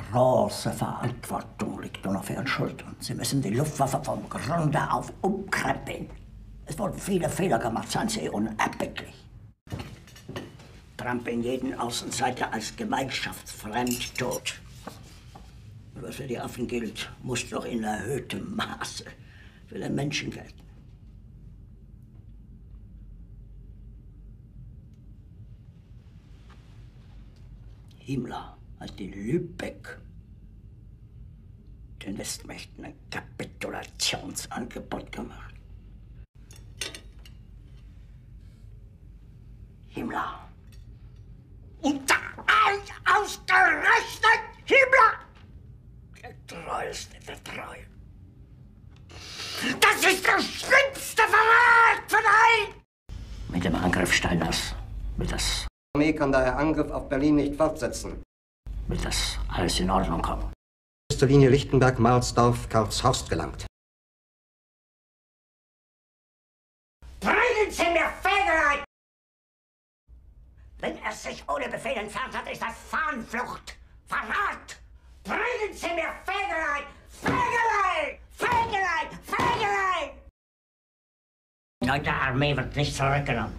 große Verantwortung liegt nun auf Ihren Schultern. Sie müssen die Luftwaffe vom Grunde auf umkrempeln. Es wurden viele Fehler gemacht, seien Sie unerbittlich. Trampeln jeden Außenseiter als gemeinschaftsfremd tot. Und was für die Affen gilt, muss doch in erhöhtem Maße für den Menschen gelten. Himmler hat in Lübeck den Westmächten ein Kapitulationsangebot gemacht. Himmler. Und ausgerechnet Himmler! Der treueste der Treuen. Das ist der schlimmste Verrat von allen! Mit dem Angriff Steiners wird das... Die Armee kann daher Angriff auf Berlin nicht fortsetzen. Wird das alles in Ordnung kommen? Bis zur Linie Lichtenberg-Marsdorf-Karlshorst gelangt. Bringen Sie mir Fähigkeit! Wenn er sich ohne Befehl entfernt hat, ist das Fahnenflucht! Verrat! Bringen Sie mir Fähigkeit! Fähigkeit! Fähigkeit! Fähigkeit! Die 9. Armee wird nicht zurückgenommen.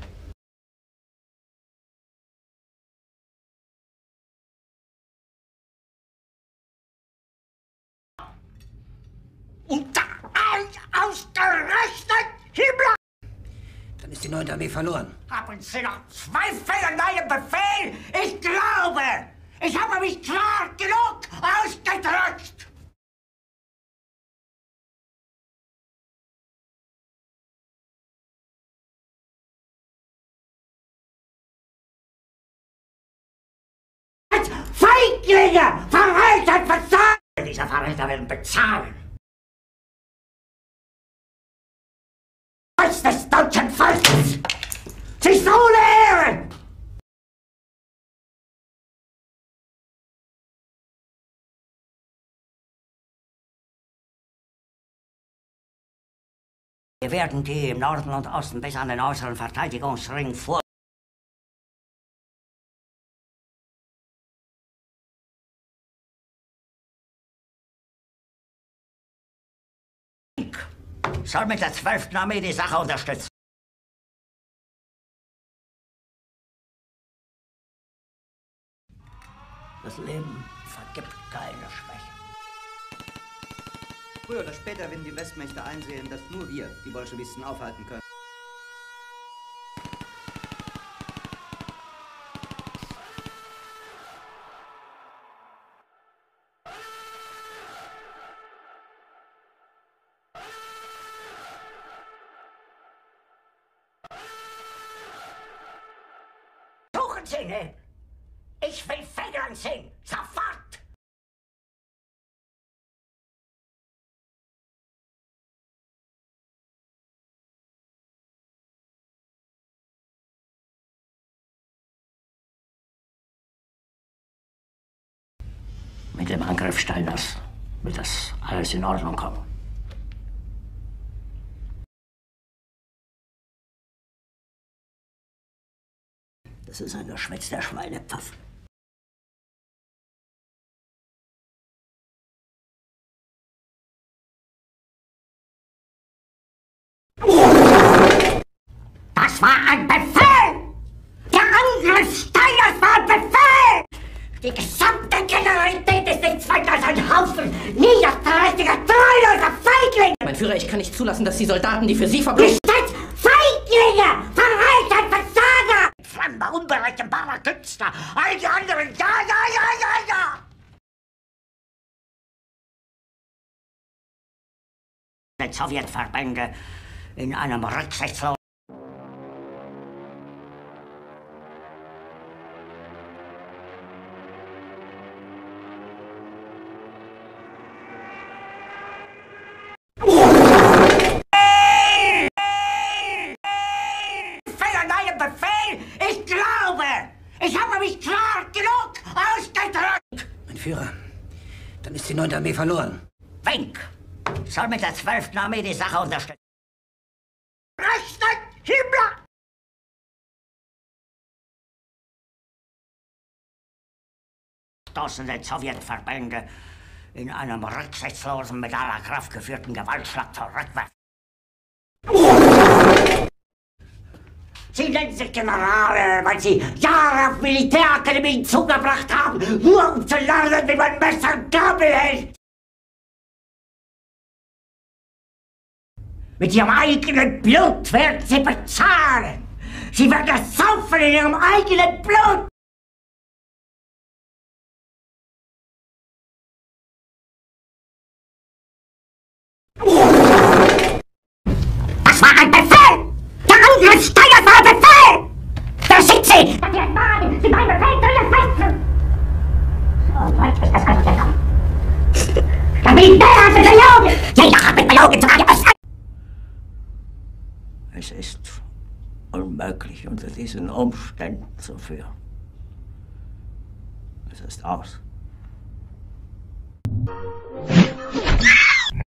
Und ausgerechnet Himmler! Dann ist die 9. Armee verloren. Haben Sie noch Zweifel an meinem Befehl? Ich glaube, ich habe mich klar genug ausgedrückt. Feiglinge! Verräter, Versager! Diese Verräter werden bezahlen. Des deutschen Volkes! Sie ist ohne Ehre! Wir werden die im Norden und Osten bis an den äußeren Verteidigungsring vor... soll mit der 12. Armee die Sache unterstützen. Das Leben vergibt keine Schwäche. Früher oder später werden die Westmächte einsehen, dass nur wir die Bolschewisten aufhalten können. Suchen Sie ihn! Ich will Federn sehen! Sofort! Mit dem Angriff Steiners wird das alles in Ordnung kommen. Das ist ein Geschwätz der Schweinepfaffen. Das war ein Befehl! Der Angriff Steiners war ein Befehl! Die gesamte Generalität ist nichts weiter als ein Haufen niederträchtiger, treuloser Feiglinge! Mein Führer, ich kann nicht zulassen, dass die Soldaten, die für Sie verbringen... Ihr seid Feiglinge! Verräter, Versager! Flammbar, unberechenbarer Künstler! All die anderen, ja! Die Sowjetverbände in einem rücksichtslosen... Befehl! Ich glaube! Ich habe mich klar genug ausgedrückt! Mein Führer, dann ist die 9. Armee verloren. Wink! Soll mit der 12. Armee die Sache unterstützen. Rechnet Himmler! stoßende Sowjetverbände in einem rücksichtslosen, mit aller Kraft geführten Gewaltschlag zurückwerfen. Sie nennen sich Generale, weil sie Jahre auf Militärakademien zugebracht haben, nur um zu lernen, wie man Messer und Gabel hält. Mit ihrem eigenen Blut werden sie bezahlen. Sie werden es saufen in ihrem eigenen Blut. Das war ein Befehl! Der Angriffssteuer war ein Befehl! Da sind sie! Das ist wahr! Sie mein Befehl zu ihr so weit ist das gar nicht gekommen. Der Militär hat mich belogen! Jeder hat mich belogen, sogar die Öster! Es ist unmöglich, unter diesen Umständen zu führen. Es ist aus.